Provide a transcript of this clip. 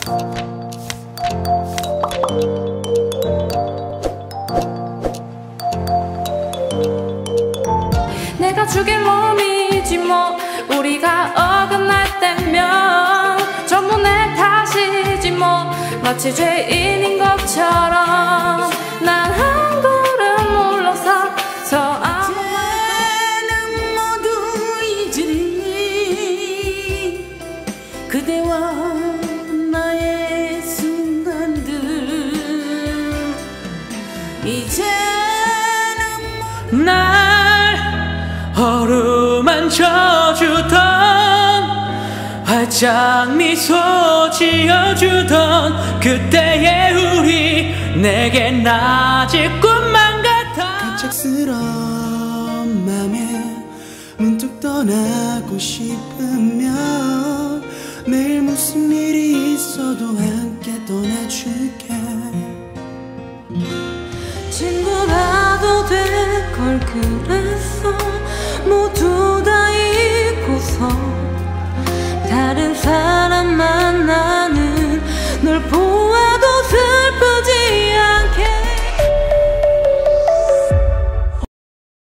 내가 죽일 몸이지 뭐 우리가 어긋날 때면 전부 내 탓이지 뭐 마치 죄인인 것처럼 난 한 걸음 물러서서 아무 이제는 모두 잊으리 그대와 나의 순간들 이제는 날 어루만져주던 활짝 미소 지어주던 그때의 우리 내겐 아직 꿈만 같아. 갑작스러운 맘에 문득 떠나고 싶으면 매일 무슨 일이 있어도 함께 떠나줄게. 친구라도 될 걸 그래